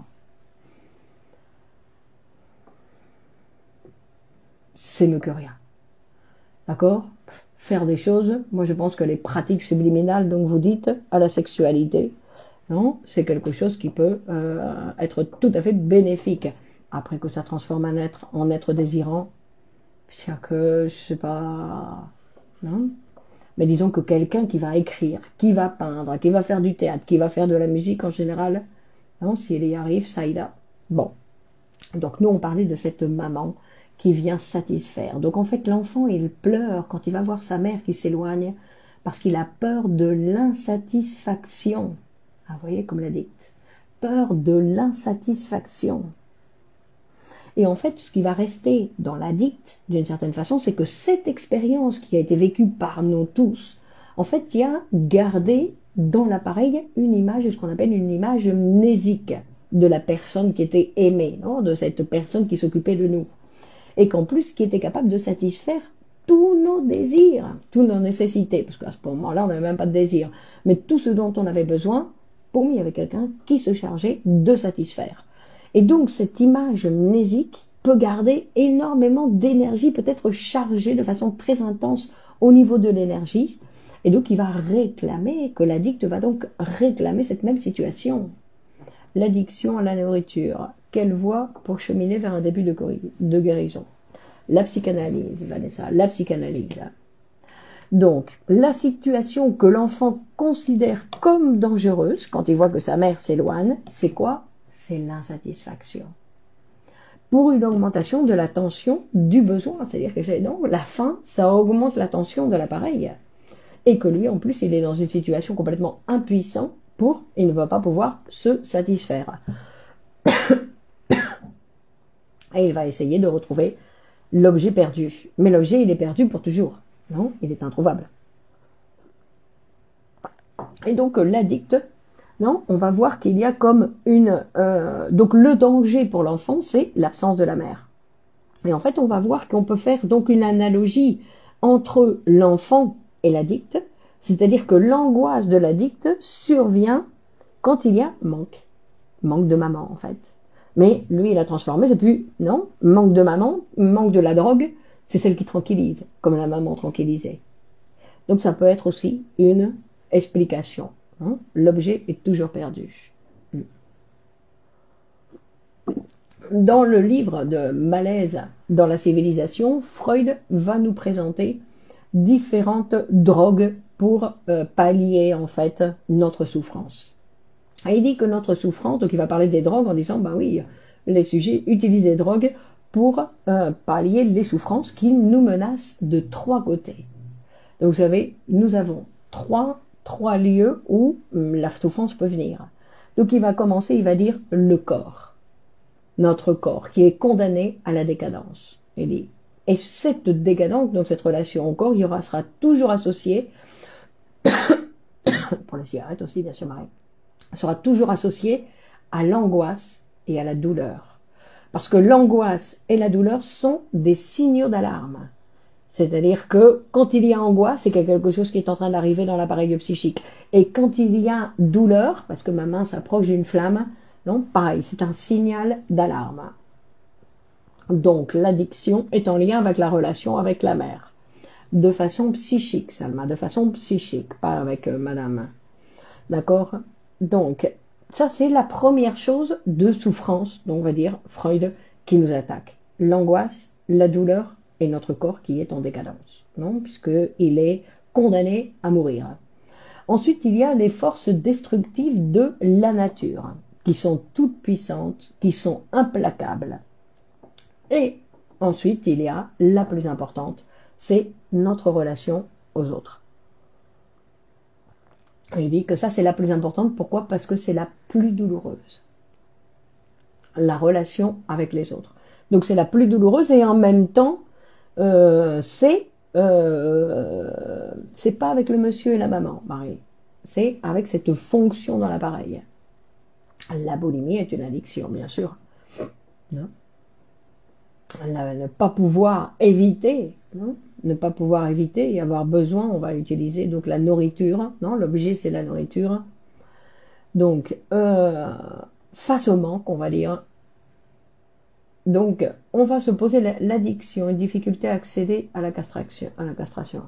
S1: C'est mieux que rien. D'accord? Faire des choses, moi je pense que les pratiques subliminales, donc vous dites, à la sexualité, non, c'est quelque chose qui peut euh, être tout à fait bénéfique. Après que ça transforme un être en être désirant, c'est que, je sais pas, non? Mais disons que quelqu'un qui va écrire, qui va peindre, qui va faire du théâtre, qui va faire de la musique en général, non, s'il y arrive, ça ira. Bon. Donc nous, on parlait de cette maman qui vient satisfaire. Donc en fait, l'enfant, il pleure quand il va voir sa mère qui s'éloigne parce qu'il a peur de l'insatisfaction. Ah, vous voyez comme l'addict. Peur de l'insatisfaction. Et en fait, ce qui va rester dans l'addict, d'une certaine façon, c'est que cette expérience qui a été vécue par nous tous, en fait, il y a gardé dans l'appareil une image, ce qu'on appelle une image mnésique de la personne qui était aimée, non, de cette personne qui s'occupait de nous. Et qu'en plus, qui était capable de satisfaire tous nos désirs, toutes nos nécessités, parce qu'à ce moment-là, on n'avait même pas de désir, mais tout ce dont on avait besoin, pour il y avait quelqu'un qui se chargeait de satisfaire. Et donc, cette image mnésique peut garder énormément d'énergie, peut être chargée de façon très intense au niveau de l'énergie, et donc il va réclamer, que l'addict va donc réclamer cette même situation. L'addiction à la nourriture, quelle voie pour cheminer vers un début de, de guérison? La psychanalyse, Vanessa, la psychanalyse. Donc, la situation que l'enfant considère comme dangereuse, quand il voit que sa mère s'éloigne, c'est quoi? C'est l'insatisfaction. Pour une augmentation de la tension du besoin, c'est-à-dire que non, la faim, ça augmente la tension de l'appareil. Et que lui, en plus, il est dans une situation complètement impuissante pour, il ne va pas pouvoir se satisfaire. Et il va essayer de retrouver l'objet perdu. Mais l'objet, il est perdu pour toujours. Non, il est introuvable. Et donc, l'addict, non, on va voir qu'il y a comme une... Euh, donc, le danger pour l'enfant, c'est l'absence de la mère. Et en fait, on va voir qu'on peut faire donc une analogie entre l'enfant et l'addict. C'est-à-dire que l'angoisse de l'addict survient quand il y a manque. Manque de maman, en fait. Mais lui, il a transformé, c'est plus, non, manque de maman, manque de la drogue, c'est celle qui tranquillise, comme la maman tranquillisait. Donc ça peut être aussi une explication. Hein. L'objet est toujours perdu. Dans le livre de Malaise dans la civilisation, Freud va nous présenter différentes drogues pour euh, pallier en fait notre souffrance. Et il dit que notre souffrance, donc il va parler des drogues en disant, bah oui, les sujets utilisent des drogues pour euh, pallier les souffrances qui nous menacent de trois côtés. Donc vous savez, nous avons trois, trois lieux où hum, la souffrance peut venir. Donc il va commencer, il va dire le corps. Notre corps, qui est condamné à la décadence. Il dit, et cette décadence, donc cette relation au corps, il y aura, sera toujours associée, pour la cigarette aussi, bien sûr, Marie, sera toujours associée à l'angoisse et à la douleur. Parce que l'angoisse et la douleur sont des signaux d'alarme. C'est-à-dire que quand il y a angoisse, c'est qu'il y a quelque chose qui est en train d'arriver dans l'appareil psychique. Et quand il y a douleur, parce que ma main s'approche d'une flamme, donc, pareil, c'est un signal d'alarme. Donc, l'addiction est en lien avec la relation avec la mère. De façon psychique, Salma, de façon psychique, pas avec euh, madame. D'accord? Donc, ça, c'est la première chose de souffrance, donc on va dire, Freud, qui nous attaque. L'angoisse, la douleur et notre corps qui est en décadence. Non? Puisqu'il est condamné à mourir. Ensuite, il y a les forces destructives de la nature, qui sont toutes puissantes, qui sont implacables. Et ensuite, il y a la plus importante, c'est notre relation aux autres. Il dit que ça, c'est la plus importante. Pourquoi? Parce que c'est la plus douloureuse. La relation avec les autres. Donc, c'est la plus douloureuse et en même temps, euh, c'est euh, c'est pas avec le monsieur et la maman, Marie. C'est avec cette fonction dans l'appareil. La boulimie est une addiction, bien sûr. Non? La, ne pas pouvoir éviter, non? Ne pas pouvoir éviter et avoir besoin, on va utiliser donc la nourriture. Non, l'objet c'est la nourriture. Donc, euh, face au manque, on va dire. Donc, on va se poser l'addiction, une difficulté à accéder à la castration. À la castration.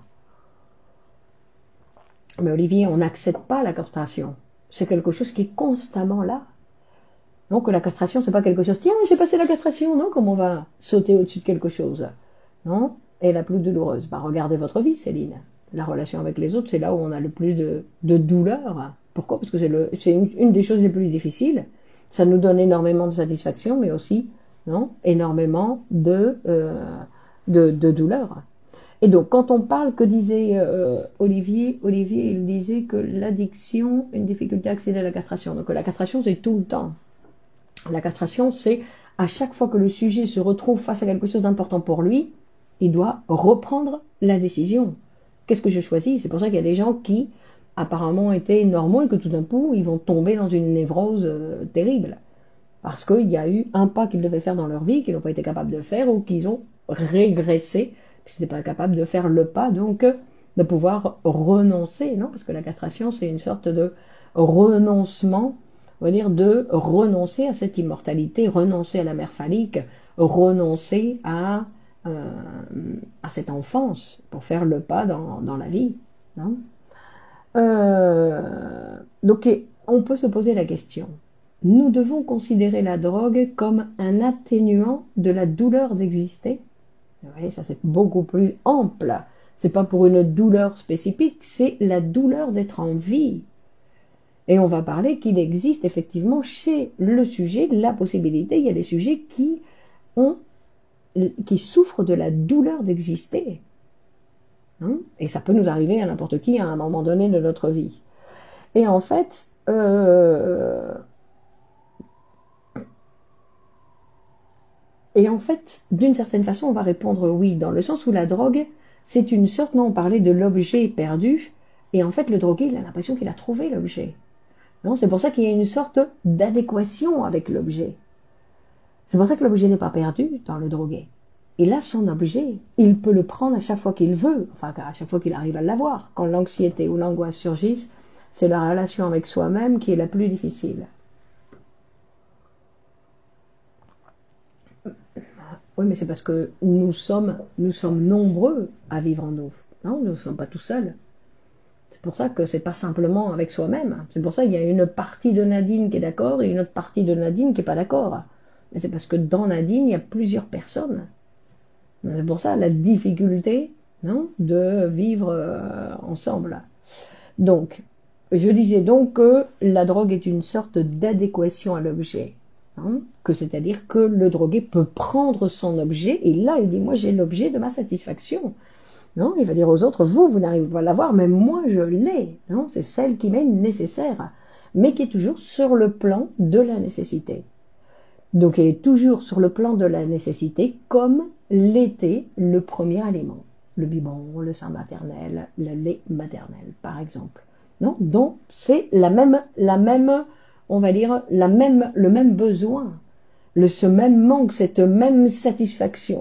S1: Mais Olivier, on n'accède pas à la castration. C'est quelque chose qui est constamment là. Donc la castration, c'est pas quelque chose, tiens, j'ai passé la castration, non? Comme on va sauter au-dessus de quelque chose. Non? Et la plus douloureuse. Bah, regardez votre vie, Céline. La relation avec les autres, c'est là où on a le plus de, de douleur. Pourquoi? Parce que c'est le, c'est une, une des choses les plus difficiles. Ça nous donne énormément de satisfaction, mais aussi, non? Énormément de, euh, de, de douleur. Et donc, quand on parle, que disait euh, Olivier, Olivier, il disait que l'addiction, une difficulté à accéder à la castration. Donc, la castration, c'est tout le temps. La castration, c'est à chaque fois que le sujet se retrouve face à quelque chose d'important pour lui, il doit reprendre la décision. Qu'est-ce que je choisis? C'est pour ça qu'il y a des gens qui, apparemment, étaient normaux et que tout d'un coup, ils vont tomber dans une névrose euh, terrible. Parce qu'il y a eu un pas qu'ils devaient faire dans leur vie, qu'ils n'ont pas été capables de faire, ou qu'ils ont régressé, puisqu'ils n'étaient pas capables de faire le pas, donc de pouvoir renoncer, non? Parce que la castration, c'est une sorte de renoncement, on va dire, de renoncer à cette immortalité, renoncer à la mère phallique, renoncer à, euh, à cette enfance, pour faire le pas dans, dans la vie. Non? Euh, donc, on peut se poser la question. Nous devons considérer la drogue comme un atténuant de la douleur d'exister. Vous voyez, ça c'est beaucoup plus ample. C'est pas pour une douleur spécifique, c'est la douleur d'être en vie. Et on va parler qu'il existe effectivement chez le sujet la possibilité, il y a des sujets qui ont, qui souffrent de la douleur d'exister. Hein? Et ça peut nous arriver à n'importe qui à un moment donné de notre vie. Et en fait, euh, et en fait, d'une certaine façon, on va répondre oui, dans le sens où la drogue, c'est une sorte, non, on parlait de l'objet perdu, et en fait, le drogué, il a l'impression qu'il a trouvé l'objet. Non, c'est pour ça qu'il y a une sorte d'adéquation avec l'objet. C'est pour ça que l'objet n'est pas perdu dans le drogué. il a son objet. Il peut le prendre à chaque fois qu'il veut, enfin à chaque fois qu'il arrive à l'avoir. Quand l'anxiété ou l'angoisse surgissent, c'est la relation avec soi-même qui est la plus difficile. Oui, mais c'est parce que nous sommes, nous sommes nombreux à vivre en nous. Non, nous ne sommes pas tout seuls. C'est pour ça que c'est pas simplement avec soi-même. C'est pour ça qu'il y a une partie de Nadine qui est d'accord et une autre partie de Nadine qui n'est pas d'accord. Mais c'est parce que dans Nadine, il y a plusieurs personnes. C'est pour ça la difficulté, non, de vivre euh, ensemble. Donc, je disais donc que la drogue est une sorte d'adéquation à l'objet. Hein, que c'est-à-dire que le drogué peut prendre son objet et là, il dit, moi j'ai l'objet de ma satisfaction. Non, il va dire aux autres, vous, vous n'arrivez pas à l'avoir, mais moi je l'ai. Non, c'est celle qui m'est nécessaire, mais qui est toujours sur le plan de la nécessité. Donc, elle est toujours sur le plan de la nécessité, comme l'était le premier aliment, le biberon, le sein maternel, le lait maternel, par exemple. Non, donc c'est la même, la même, on va dire, la même, le même besoin, le, ce même manque, cette même satisfaction,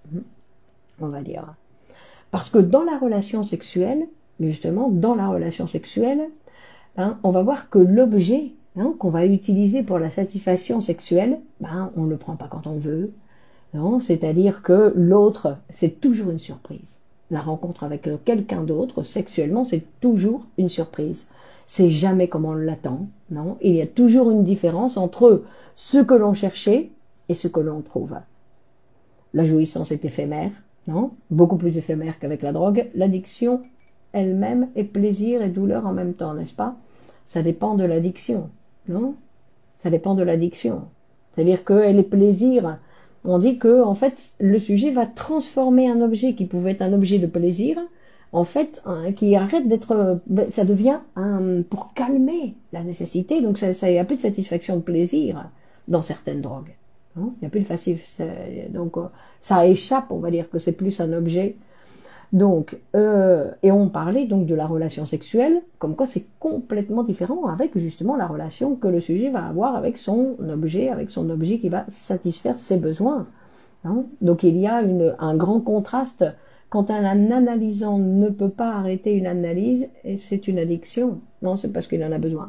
S1: on va dire. Parce que dans la relation sexuelle, justement, dans la relation sexuelle, hein, on va voir que l'objet hein, qu'on va utiliser pour la satisfaction sexuelle, ben, on ne le prend pas quand on veut. Non, c'est-à-dire que l'autre, c'est toujours une surprise. La rencontre avec quelqu'un d'autre, sexuellement, c'est toujours une surprise. C'est jamais comme on l'attend. Non, il y a toujours une différence entre ce que l'on cherchait et ce que l'on trouve. La jouissance est éphémère. Non, beaucoup plus éphémère qu'avec la drogue. L'addiction elle-même est plaisir et douleur en même temps, n'est-ce pas? Ça dépend de l'addiction, non? Ça dépend de l'addiction. C'est-à-dire qu'elle est plaisir. On dit que, en fait, le sujet va transformer un objet qui pouvait être un objet de plaisir, en fait, hein, qui arrête d'être, ça devient un, pour calmer la nécessité. Donc, ça, ça, il n'y a plus de satisfaction de plaisir dans certaines drogues. Il n'y a plus de facile, donc ça échappe, on va dire que c'est plus un objet. Donc, euh, et on parlait donc de la relation sexuelle, comme quoi c'est complètement différent avec justement la relation que le sujet va avoir avec son objet, avec son objet qui va satisfaire ses besoins. Hein. Donc il y a une, un grand contraste quand un analysant ne peut pas arrêter une analyse, et c'est une addiction. Non, c'est parce qu'il en a besoin.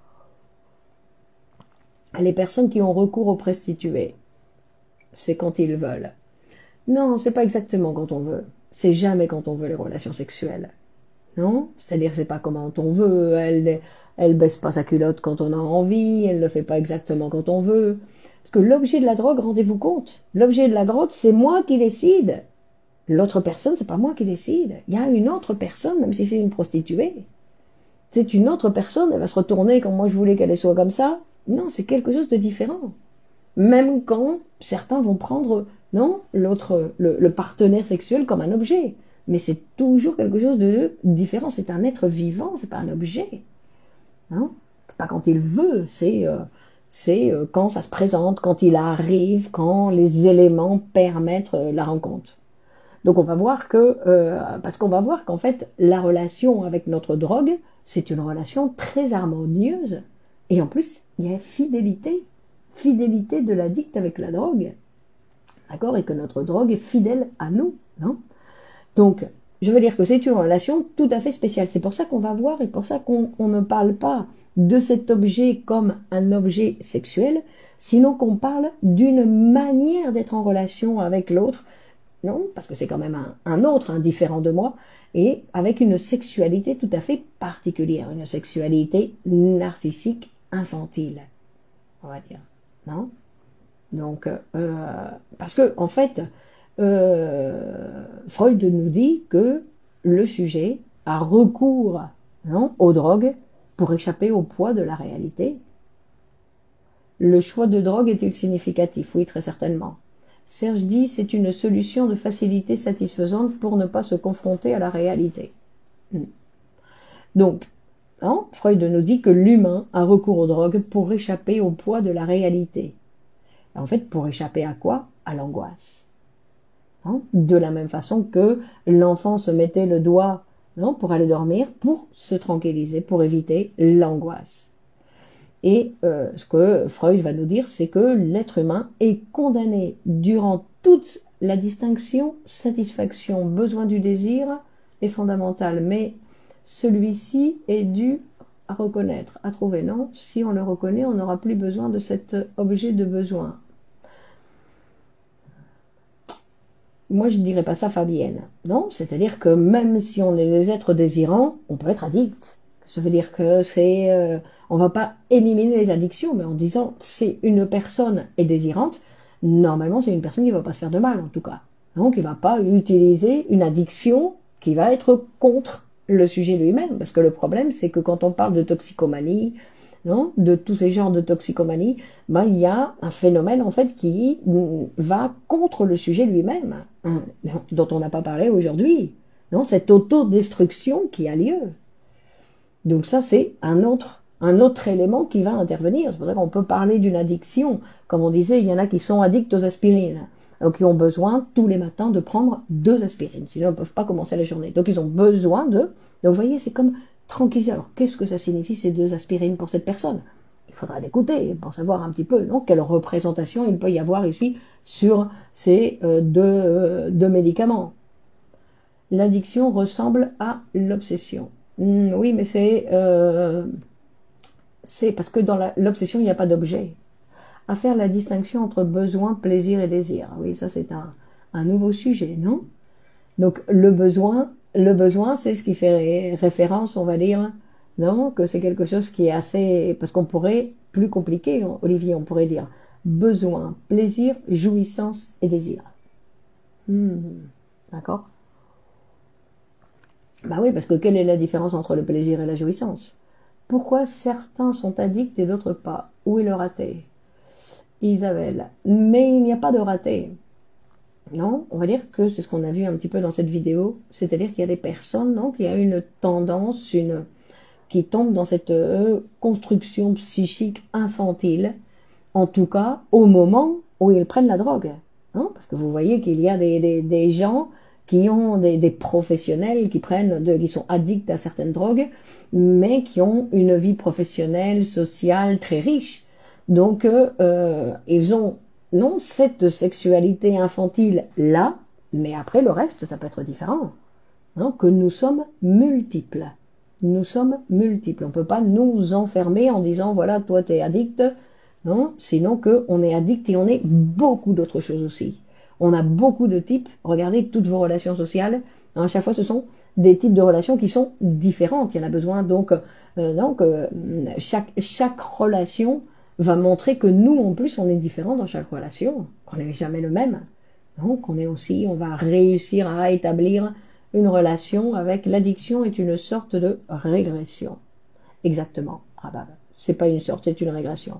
S1: Les personnes qui ont recours aux prostituées, c'est quand ils veulent. Non, c'est pas exactement quand on veut. C'est jamais quand on veut les relations sexuelles. Non? C'est-à-dire c'est pas comment on veut. Elle, elle baisse pas sa culotte quand on a envie. Elle ne fait pas exactement quand on veut. Parce que l'objet de la drogue, rendez-vous compte, l'objet de la drogue, c'est moi qui décide. L'autre personne, c'est pas moi qui décide. Il y a une autre personne, même si c'est une prostituée. C'est une autre personne. Elle va se retourner comme moi je voulais qu'elle soit comme ça. Non, c'est quelque chose de différent. Même quand certains vont prendre, non, l'autre, le, le partenaire sexuel comme un objet. Mais c'est toujours quelque chose de différent. C'est un être vivant, c'est pas un objet. Hein? C'est pas quand il veut, c'est, euh, c'est euh, quand ça se présente, quand il arrive, quand les éléments permettent euh, la rencontre. Donc on va voir que, euh, parce qu'on va voir qu'en fait, la relation avec notre drogue, c'est une relation très harmonieuse. Et en plus, il y a fidélité. Fidélité de l'addict avec la drogue. D'accord? Et que notre drogue est fidèle à nous. Non? Donc, je veux dire que c'est une relation tout à fait spéciale. C'est pour ça qu'on va voir et pour ça qu'on on ne parle pas de cet objet comme un objet sexuel, sinon qu'on parle d'une manière d'être en relation avec l'autre. Non? Parce que c'est quand même un, un autre, un différent de moi, et avec une sexualité tout à fait particulière. Une sexualité narcissique infantile, on va dire. Non? Donc, euh, parce que, en fait, euh, Freud nous dit que le sujet a recours non, aux drogues pour échapper au poids de la réalité. Le choix de drogue est-il significatif? Oui, très certainement. Serge dit c'est une solution de facilité satisfaisante pour ne pas se confronter à la réalité. Donc, hein, Freud nous dit que l'humain a recours aux drogues pour échapper au poids de la réalité. En fait, pour échapper à quoi? À l'angoisse. Hein? De la même façon que l'enfant se mettait le doigt non, pour aller dormir, pour se tranquilliser, pour éviter l'angoisse. Et euh, ce que Freud va nous dire, c'est que l'être humain est condamné durant toute la distinction satisfaction, besoin du désir est fondamentale, mais celui-ci est dû à reconnaître, à trouver. Non, si on le reconnaît, on n'aura plus besoin de cet objet de besoin. Moi, je ne dirais pas ça, Fabienne. Non, c'est-à-dire que même si on est des êtres désirants, on peut être addict. Ça veut dire que c'est, euh, on va pas éliminer les addictions, mais en disant si une personne est désirante, normalement c'est une personne qui va pas se faire de mal en tout cas. Donc il va pas utiliser une addiction qui va être contre le sujet lui-même, parce que le problème c'est que quand on parle de toxicomanie, non, de tous ces genres de toxicomanie, ben il y a un phénomène en fait qui va contre le sujet lui-même, hein, dont on n'a pas parlé aujourd'hui, non, cette autodestruction qui a lieu. Donc ça, c'est un autre, un autre élément qui va intervenir. C'est pour ça qu'on peut parler d'une addiction. Comme on disait, il y en a qui sont addicts aux aspirines, donc qui ont besoin tous les matins de prendre deux aspirines, sinon ils ne peuvent pas commencer la journée. Donc ils ont besoin de... Donc vous voyez, c'est comme tranquilliser. Alors qu'est-ce que ça signifie ces deux aspirines pour cette personne? Il faudra l'écouter pour savoir un petit peu, non, quelle représentation il peut y avoir ici sur ces euh, deux, euh, deux médicaments. L'addiction ressemble à l'obsession. Mmh, oui, mais c'est euh, c'est parce que dans l'obsession, il n'y a pas d'objet. À faire la distinction entre besoin, plaisir et désir. Oui, ça c'est un, un nouveau sujet, non? Donc le besoin, le besoin, c'est ce qui fait référence, on va dire, non? Que c'est quelque chose qui est assez... Parce qu'on pourrait, plus compliqué, Olivier, on pourrait dire besoin, plaisir, jouissance et désir. Mmh, d'accord? Bah oui, parce que quelle est la différence entre le plaisir et la jouissance? Pourquoi certains sont addicts et d'autres pas? Où est le raté? Isabelle. Mais il n'y a pas de raté. Non, on va dire que c'est ce qu'on a vu un petit peu dans cette vidéo. C'est-à-dire qu'il y a des personnes, non, qui a une tendance, une, qui tombent dans cette euh, construction psychique infantile. En tout cas, au moment où ils prennent la drogue. Non, parce que vous voyez qu'il y a des, des, des gens... qui ont des, des professionnels qui prennent, de, qui sont addicts à certaines drogues, mais qui ont une vie professionnelle, sociale très riche. Donc, euh, ils ont, non, cette sexualité infantile là, mais après le reste, ça peut être différent. Non, que nous sommes multiples. Nous sommes multiples. On ne peut pas nous enfermer en disant, voilà, toi, tu es addict. Non, sinon qu'on est addict et on est beaucoup d'autres choses aussi. On a beaucoup de types. Regardez toutes vos relations sociales. À chaque fois, ce sont des types de relations qui sont différentes. Il y en a besoin. Donc, euh, donc euh, chaque, chaque relation va montrer que nous, en plus, on est différents dans chaque relation. Qu'on n'est jamais le même. Donc, on est aussi, on va réussir à établir une relation avec l'addiction est une sorte de régression. Exactement. Ah bah, c'est pas une sorte, c'est une régression.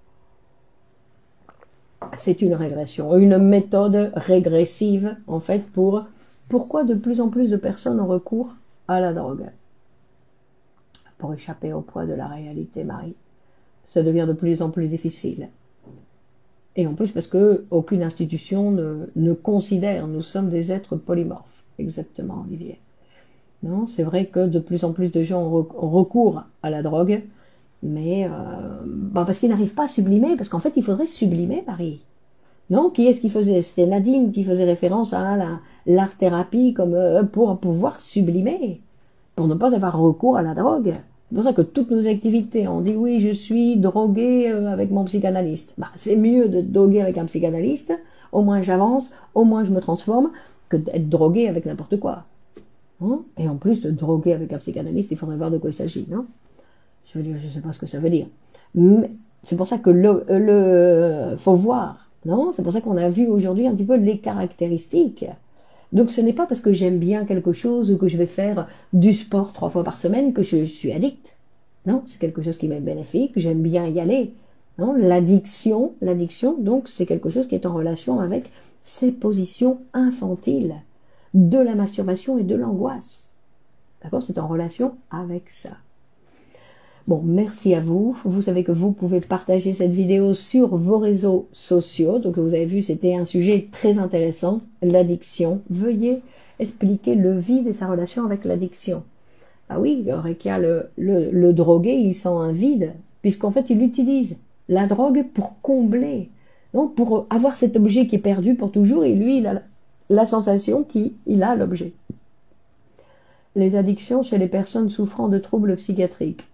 S1: C'est une régression, une méthode régressive, en fait, pour... Pourquoi de plus en plus de personnes ont recours à la drogue? Pour échapper au poids de la réalité, Marie. Ça devient de plus en plus difficile. Et en plus, parce que aucune institution ne, ne considère, nous sommes des êtres polymorphes. Exactement, Olivier. Non, c'est vrai que de plus en plus de gens ont recours à la drogue, mais euh, bah parce qu'ils n'arrivent pas à sublimer, parce qu'en fait, il faudrait sublimer, Marie. Non, qui est-ce qui faisait? C'était Nadine qui faisait référence à la l'art-thérapie comme euh, pour pouvoir sublimer, pour ne pas avoir recours à la drogue. C'est pour ça que toutes nos activités, on dit oui, je suis drogué euh, avec mon psychanalyste. Bah, c'est mieux de droguer avec un psychanalyste, au moins j'avance, au moins je me transforme, que d'être drogué avec n'importe quoi. Hein? Et en plus, de droguer avec un psychanalyste, il faudrait voir de quoi il s'agit, non? Je veux dire, je ne sais pas ce que ça veut dire. Mais c'est pour ça que le, le faut voir, non? C'est pour ça qu'on a vu aujourd'hui un petit peu les caractéristiques. Donc ce n'est pas parce que j'aime bien quelque chose ou que je vais faire du sport trois fois par semaine que je suis addict. Non, c'est quelque chose qui m'est bénéfique, j'aime bien y aller. Non, l'addiction, l'addiction, donc c'est quelque chose qui est en relation avec ces positions infantiles de la masturbation et de l'angoisse. D'accord? C'est en relation avec ça. Bon, merci à vous. Vous savez que vous pouvez partager cette vidéo sur vos réseaux sociaux. Donc, vous avez vu, c'était un sujet très intéressant, l'addiction. Veuillez expliquer le vide et sa relation avec l'addiction. Ah oui, Rekia, le, le, le drogué, il sent un vide, puisqu'en fait, il utilise la drogue pour combler, non, pour avoir cet objet qui est perdu pour toujours, et lui, il a la sensation qu'il a à l'objet. Les addictions chez les personnes souffrant de troubles psychiatriques.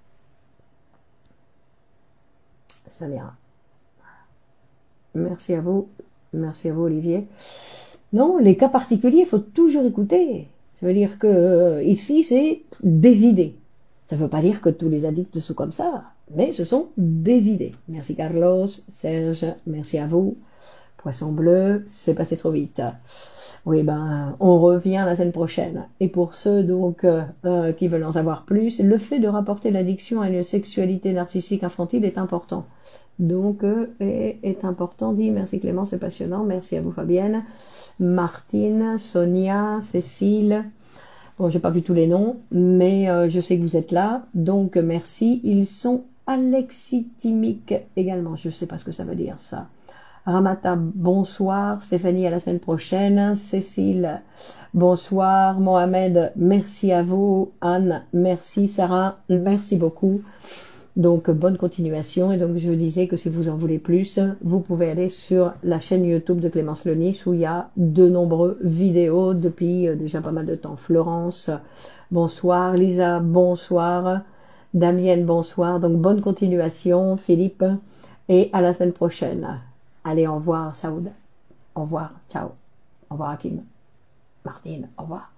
S1: Samira. Merci à vous. Merci à vous, Olivier. Non, les cas particuliers, il faut toujours écouter. Je veux dire que euh, ici, c'est des idées. Ça ne veut pas dire que tous les addicts sont comme ça, mais ce sont des idées. Merci Carlos, Serge, merci à vous. Poisson bleu, c'est passé trop vite. Oui, ben, on revient la semaine prochaine. Et pour ceux donc euh, euh, qui veulent en savoir plus, le fait de rapporter l'addiction à une sexualité narcissique infantile est important. Donc, euh, est, est important, dit. Merci Clément, c'est passionnant. Merci à vous Fabienne, Martine, Sonia, Cécile. Bon, j'ai pas vu tous les noms, mais euh, je sais que vous êtes là. Donc, merci. Ils sont alexithymiques également. Je sais pas ce que ça veut dire, ça. Ramata, bonsoir. Stéphanie, à la semaine prochaine. Cécile, bonsoir. Mohamed, merci à vous. Anne, merci. Sarah, merci beaucoup. Donc, bonne continuation. Et donc, je disais que si vous en voulez plus, vous pouvez aller sur la chaîne YouTube de Clémence Lenis où il y a de nombreuses vidéos depuis euh, déjà pas mal de temps. Florence, bonsoir. Lisa, bonsoir. Damienne, bonsoir. Donc, bonne continuation. Philippe, et à la semaine prochaine. Allez, au revoir, Saoud. Au revoir, ciao. Au revoir, Hakim. Martine, au revoir.